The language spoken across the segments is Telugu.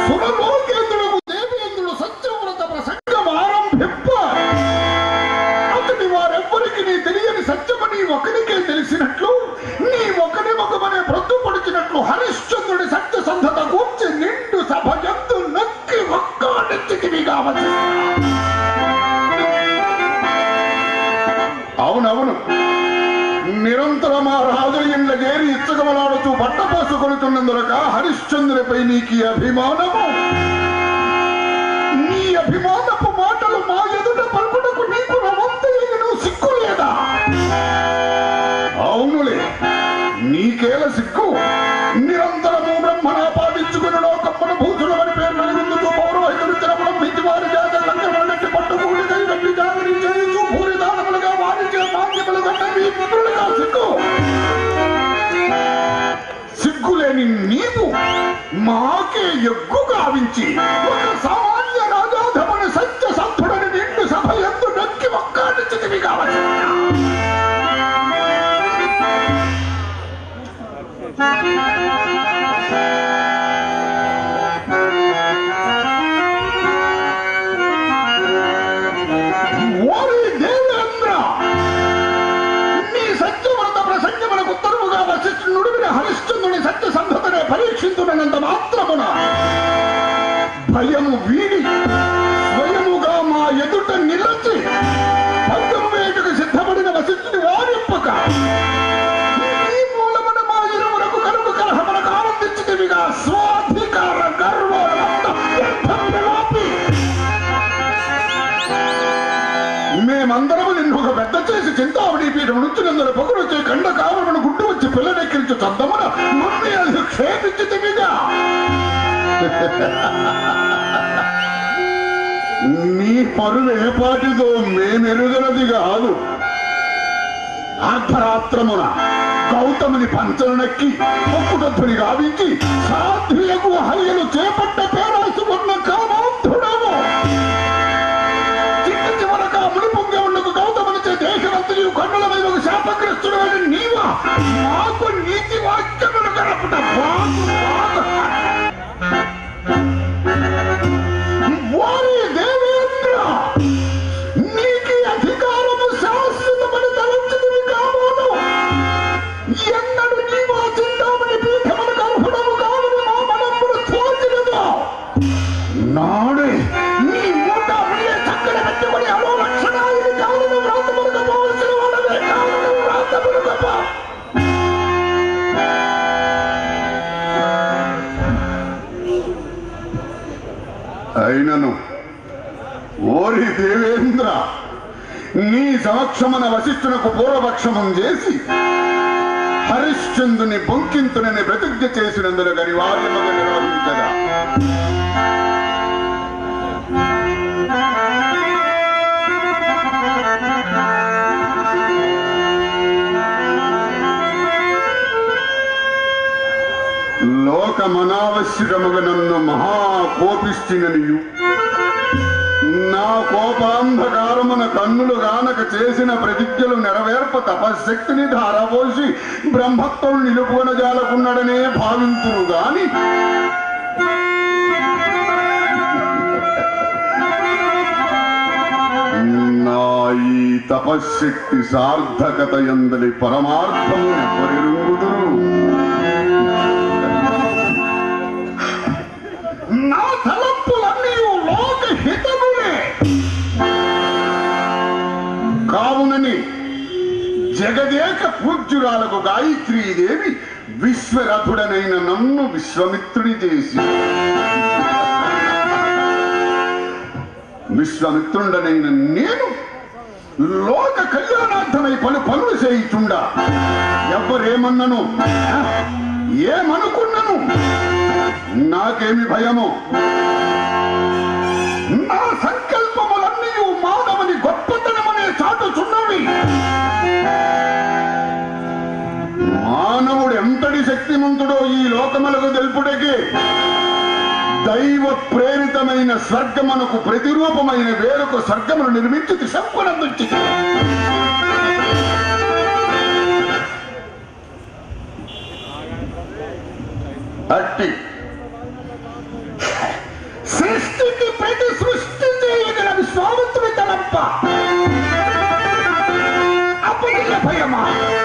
సురలోకేంద్రుడు దేవేంద్రుడు సత్యవ్రత ప్రసంగం ఆరంభింప అతని వారెవ్వరికి నీ తెలియని సత్యమని ఒకరికే తెలిసినట్లు నీ ఒకరి ముఖమనే ప్రొద్దుపడిచినట్లు హరిశ్చంద్రుడి సత్యసంధత కూర్చి నిండు సభ ఎందు నక్కి ఒక్కాడెత్తివి కావచ్చు. అవునవును, నిరంతరం ఆ రాజు ఇండ్ల చేరి ఇచ్చగమలాడుతూ బట్ట పోసుకొనుతున్నందులక హరిశ్చంద్రుడిపై నీకు అభిమానము. నీ అభిమానపు మాటలు మా ఎదుట పలుకుటకు నీకు రవంతయ్యను సిగ్గు లేదా? అవునులే, నీకేల సిగ్గు. నిరంతరము బ్రహ్మణాపాదించుకుని లోకమ్మన భూతులమని పేరు నలుగుందుతూ పౌరోహితుడు తిరమలం మించి వారి జాత లంకరగట్టి పట్టుకూడి కైగట్టి జాగరి చేయించు భూరిదానములుగా వాణిజ్య మాంద్యములు కట్ట మీ మిత్రులుగా సిగ్గు. సిగ్గులేని నీవు మాకే ఎగ్గు గావించి ఒక సామాన్య రాజాధముని సత్య సంతుడని నిండు సభ ఎందు నక్కి ఒక్కాడించితివి కావచ్చు. ఓరి దేవేంద్ర, నీ సత్యవ్రత ప్రసంగములకు ఉత్తరముగా వశిష్ఠునుడిని హరిశ్చంద్రుని సత్యసంధతనే పరీక్షించునంత మాత్రమున భయము వీడి స్వయముగా మా ఎదుట నిలచి భంగం వేటుకు సిద్ధపడిన వశిష్ఠుని వారింపక నీ మూలమున మా ఇరువురకు కలుగు కలహమునకు ఆనందించితివిగా స్వాధికార గర్వమంత వ్యర్థములాపి మేమందరము నిన్ను ఒక పెద్ద చేసి చింతామణి పీఠం నుంచి నందరు పొగరు వచ్చే కండ కావలను గుడ్డు వచ్చి పిల్లనెక్కించు చద్దమున మమ్మీ అది క్షేమించితివిగా. నీ పరువు ఏ పాటిదో మేమెరుగనది కాదు. అర్ధరాత్రమున గౌతముని పంచనెక్కి ఒక్కుటత్తుని గావించి సాధ్వియకు హరియలు చేపట్ట పేరాసుకున్న కామాంధుడము. చిన్న చివరక మునిపొంగే ఉండకు గౌతమునిచే దేశవంతులు కన్నుల మీద ఒక శాపగ్రస్తుడు అని నీవా మాకు నీతి వాక్యములు గడపట వారి దేవేంద్ర, నీకి అధికారము శాశ్వతమని తలంచితివి కావును. ఎన్నడు నీవా చింతామణి పీఠమును కల్పడము కావును మా మనమును తోచినదో నాడే నీ మూట అప్పుడే చక్కన పెట్టుకుని అలో లక్షణాలు కావును వ్రాతములుగా పోవలసిన వాడవే కావును వ్రాతములుగా. అయినను ఓరి దేవేంద్ర, నీ సమక్షమున వశిష్ఠునకు పూర్వపక్షమం చేసి హరిశ్చంద్రుని బొంకింతునని ప్రతిజ్ఞ చేసినందున అనివార్యముగా నిర్వహించగా లోకమనావశ్యకముగా నన్ను మహాకోపిష్టిననియు నా కోపాంధకారమున కన్నులు గానక చేసిన ప్రతిజ్ఞలు నెరవేర్ప తపశక్తిని ధారపోసి బ్రహ్మత్వం నిలుపుకొన జాలకున్నాడనే భావింతురు గాని నా ఈ తపశక్తి సార్థకత యందలి పరమార్థము ఎవరెరుగుదురు. నా తలంపులన్నీ లోక హితములే కావునని జగదేక పూజ్యురాలకు గాయత్రీదేవి విశ్వరథుడనైన నన్ను విశ్వమిత్రుడి చేసి విశ్వమిత్రుండనైన నేను లోక కళ్యాణార్థమై పలు పనులు చేయుచుండా ఎవరేమన్నను ఏమనుకున్నను నాకేమి భయము. నా సంకల్పములన్నీ మానవుని గొప్పతనమనే చాటుచున్నవి. మానవుడు ఎంతటి శక్తిమంతుడో ఈ లోకములకు తెలుపుటకే దైవ ప్రేరితమైన స్వర్గమునకు ప్రతిరూపమైన వేరొక స్వర్గమును నిర్మించి సంపనందుంచి అట్టి సృష్టికి ప్రతి సృష్టి చేయగల విశ్వామిత్రుడి తలంప అప్పుడు భయమా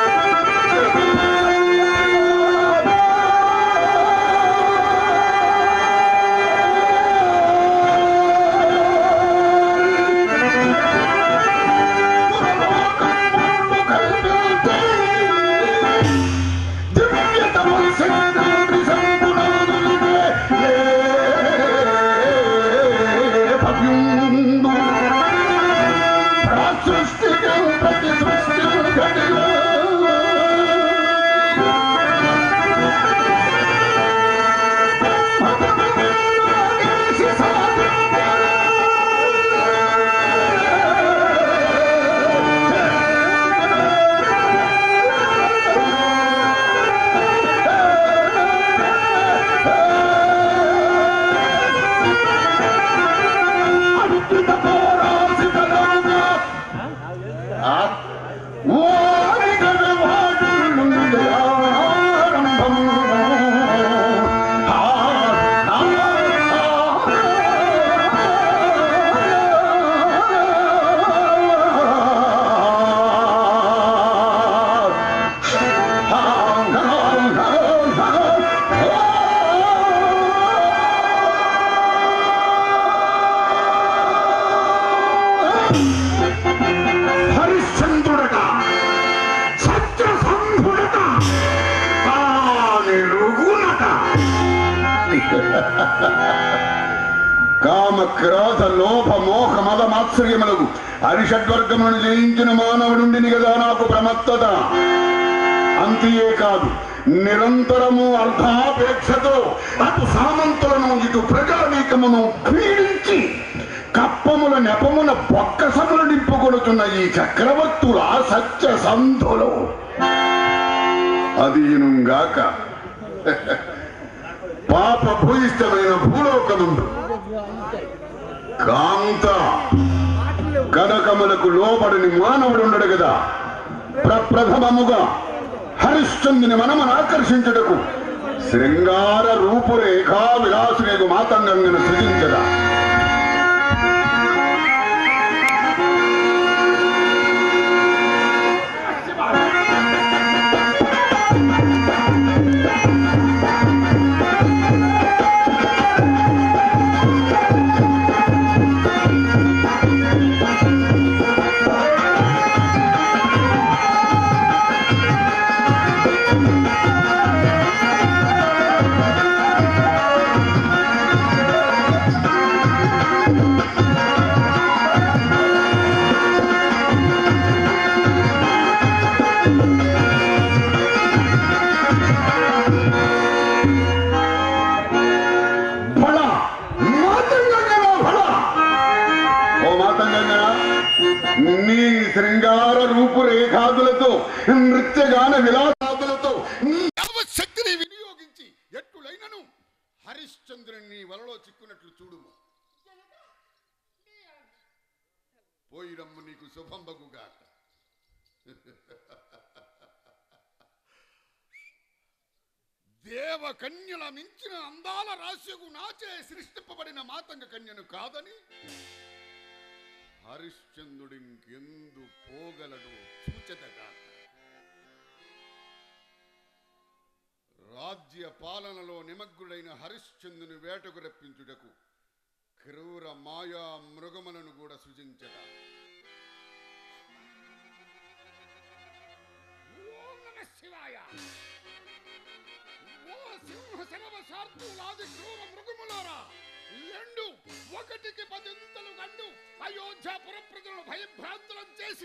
కామ క్రోధ లోభ మోహ మద మాత్సర్యములకు అరిషడ్వర్గములను జయించిన మానవుడుండిని కదా నాకు ప్రమత్తత. అంతే కాదు, నిరంతరము అర్ధాపేక్షతో అటు సామంతులను ఇటు ప్రజానీకమును పీడించి కప్పముల నెపమున బొక్కసములు నింపుకొనుతున్న ఈ చక్రవర్తుల సత్య సంధులు అదీనుగాక పాప భూయిష్టమైన భూలోకముందు కాంత కనకములకు లోబడిని మానవుడు ఉండడు కదా. ప్రప్రథమముగా హరిశ్చంద్రుని మనమును ఆకర్షించుటకు శృంగార రూపురేఖా విలాసునేగు మాతంగంగను సృజించదా. శృంగార రూపురేఖాదులతో నృత్యగాన విలాసాదులతో శక్తిని వినియోగించి ఎట్టులైనను హరిశ్చంద్రుని వలలో చిక్కునట్లు చూడుము. పోయిరమ్ము నీకు శుభంబగుగాక. దేవ కన్యల మించిన అందాల రాశికు నాచే సృష్టింపబడిన మాతంగ కన్యను కాదని హరిశ్చంద్రుడింకెందు పోగలడు చూచెదగాక. రాజ్య పాలనలో నిమగ్నుడైన హరిశ్చంద్రుని వేటకు రప్పించుటకు క్రూర మాయా మృగములను కూడా సృజించదా. ఓం నమః శివాయ. ఓ సింహ సర్వశార్దులాది క్రూర మృగములారా, లెండు ఒకటికి 10 గండు అయోధ్యాపుర ప్రజలను భయభ్రాంతులను చేసి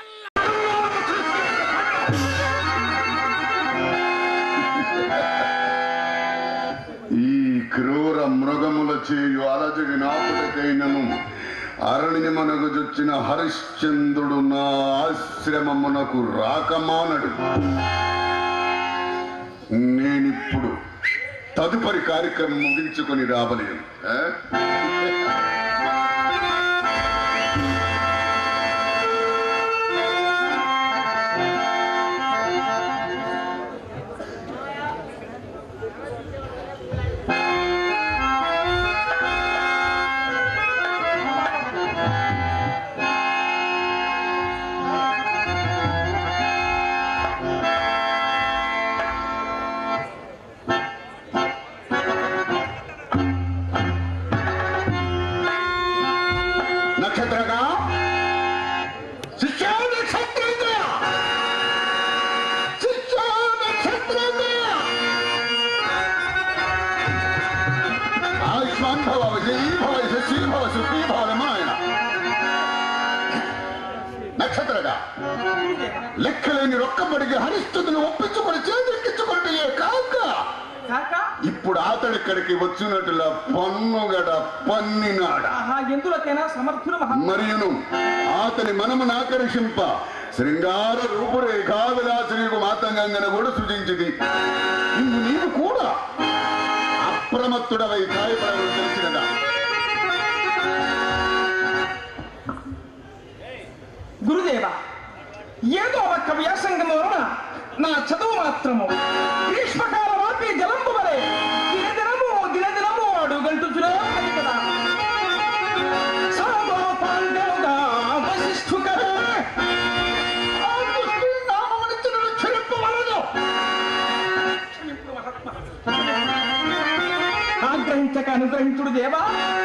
ఈ క్రూర మృగముల చేయు అలజడి నాపుటకైనను అరణ్యమునకు జొచ్చిన హరిశ్చంద్రుడు నా ఆశ్రమమునకు రాకమానడు. నేనిప్పుడు తదుపరి కార్యక్రమం ముగించుకొని రాబలేను. జయీభవ శశీభవ సుఖీభవమ ఆయన నక్షత్రగా లెక్కలేని రొక్కబడికి హరిష్ఠులను ఒప్పించుకొని చేతికిచ్చుకుంటే కాక ఇప్పుడు అతడిక్కడికి వచ్చినట్టులా పన్నుగడ పన్నినాడ మరియును అతని మనమును ఆకర్షింప శృంగార రూపురేఖా విలాసనీకు మాతంగంగన కూడా సృజించింది. ఇందు నీవు కూడా అప్రమత్తుడవై గాయపడవని తెలుసు కదా. గురుదేవ, ఏదో ఒక్క వ్యాసంగం వలన నా చదువు మాత్రము గ్రీష్మకాల వాపి జలంబు వలె దినదినము అడుగంటుచునే కదా. ఆగ్రహించక అనుగ్రహించుడు దేవా.